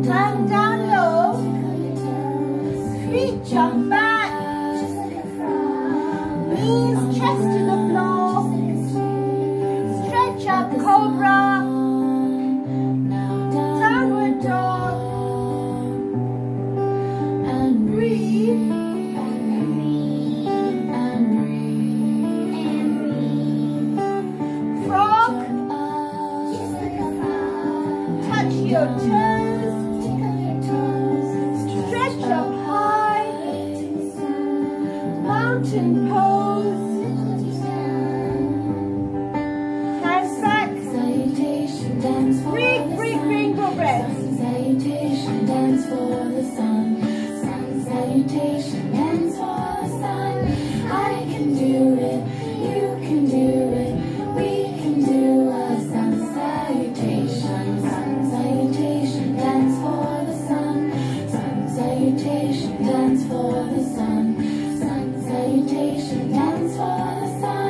and down low, feet jump back, knees chest to the floor, stretch up cobra, downward dog, and breathe, frog, touch your toes, stretch up high, mountain pose, hands back, breathe, rainbow breath. Salutation, dance for the sun. Sun salutation, dance for the sun. I can do it, you can do it, we can do a sun salutation. Sun salutation, dance for the sun. Sun salutation, dance for the sun. Sun salutation, dance for the sun.